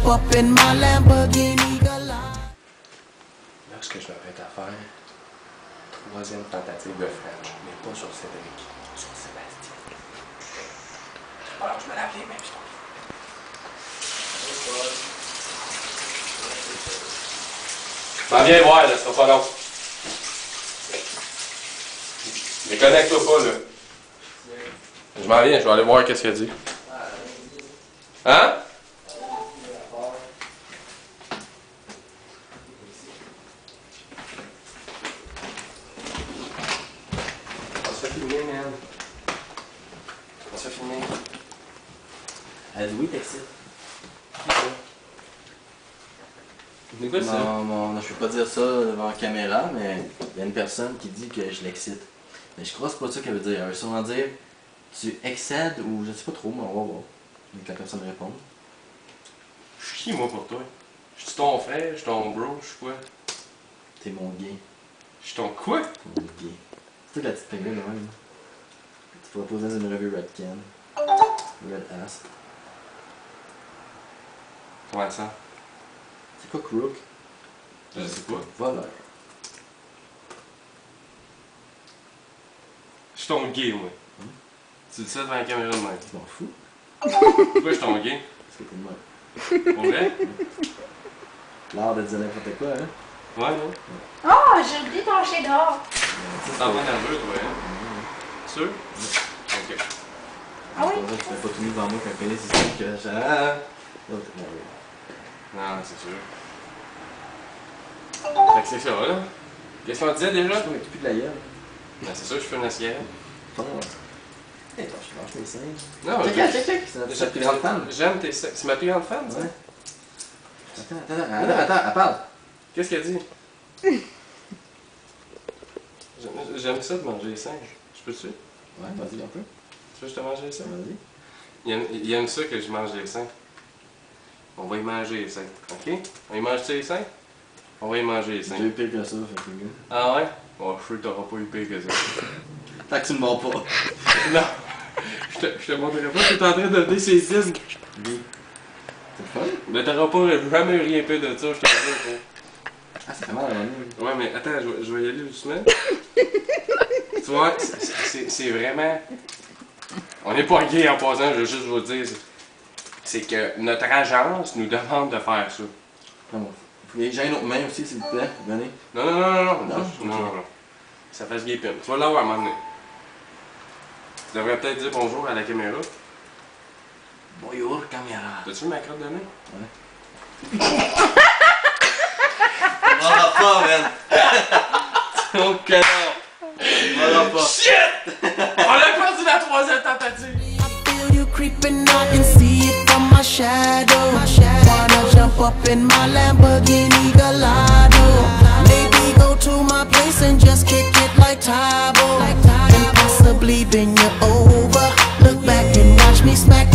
up in my Lamborghini Gallardo. Là, ce que je m'apprête à faire, troisième tentative de French, mais pas sur Cédric, sur Sébastien. Alors, je me lave les mains, puis ben, viens voir, là, ça sera pas long. Mais connecte-toi pas, là. Je m'en viens, je vais aller voir qu'est-ce qu'il dit. Hein? On se fait filmer, man. On se fait filmer. Elle dit oui, t'excites. C'est quoi ça? Non, je peux pas dire ça devant la caméra, mais il y a une personne qui dit que je l'excite. Mais je crois que c'est pas ça qu'elle veut dire. Elle veut sûrement dire tu excèdes ou je sais pas trop, mais on va voir. Donc la personne répond. Je suis qui, moi, pour toi? Je suis ton frère, je suis ton bro, je suis quoi? T'es mon gay. Je suis ton quoi? Mon gay. C'est toute la petite pingouine de même. Tu vas poser dans une revue Red Can. Red Ass. Comment ça? C'est quoi Crook? Je sais pas. Voleur. Je suis ton gay, moi. Tu dis ça devant la caméra de même. Tu m'en fous? Pourquoi je suis ton gay? Parce que t'es de même. Pour vrai? L'art de dire n'importe quoi, hein? Ouais, non? Oh, j'ai oublié ton cheddar. T'es en train nerveux, toi, hein? Sûr? Ok. Ah oui? C'est pour ça que tu fais pas tout nu devant moi quand pénis ici que j'ai. Ah! Oh, t'es nerveux. Non, c'est sûr. Fait que c'est ça, là. Qu'est-ce qu'on disait déjà? Je trouve plus de la gueule. Ben, c'est sûr, je fais une assiette. Oh. Hey, attends, je lâche mes seins. Non, Check. C'est notre plus grande fan. J'aime tes seins. C'est ma plus grande fan, ça? Ouais. Attends, elle parle. Qu'est-ce qu'elle dit? J'aime ça de manger les singes. Je peux-tu? Ouais, vas-y un peu. Tu veux que je te mange les seins? Vas-y. Il aime ça que je mange les seins. On va y manger les seins, ok? On y mange-tu les seins? On va y manger les seins. J'ai eu pire que ça, fait que. Ah ouais? Oh, je suis sûr que t'auras pas eu pire que ça. Tant que tu me mords pas. Non! Je te montrerai pas, tu es en train de donner ses signes. Oui. C'est le fun? Mais t'auras pas jamais eu rien pire de ça, je te le jure. Ah, ça fait mal à la main. Ouais, mais attends, je vais y aller doucement. Tu vois, c'est vraiment... On n'est pas gay en passant, je veux juste vous dire. C'est que notre agence nous demande de faire ça. Comment? J'ai une autre main aussi, s'il vous plaît. Venez. Non. Ça fasse gay pin. Tu vas l'avoir à un moment donné. Tu devrais peut-être dire bonjour à la caméra. Bonjour, caméra. T'as-tu ma crotte de nez? Ouais. Voilà pas, man. Oh, connard! Voilà pas. Shit! On a perdu la troisième tentative! I feel you creeping, I can see it from my shadow. Wanna jump up in my Lamborghini Gallardo. Maybe go to my place and just kick it like Tybo. And possibly bend you over. Look back and watch me smack